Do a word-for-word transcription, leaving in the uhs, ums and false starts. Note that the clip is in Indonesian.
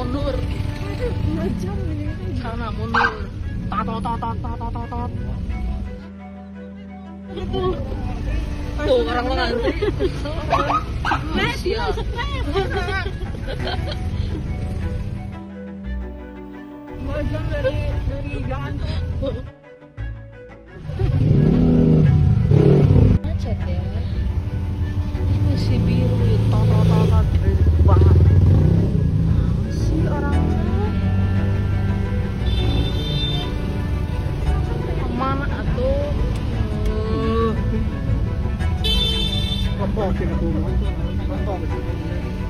mundur. Dua jam ini. Sana mundur. Tot tot tot tot tot tot tot. Tuh orang lo ngantri. Siap. Dua jam dari dari jalan tuh. Macet ya. Ini si biru itu tot tot tot tot banget. Si orangnya kemana atuh? Uh, Apa sih itu? Apa?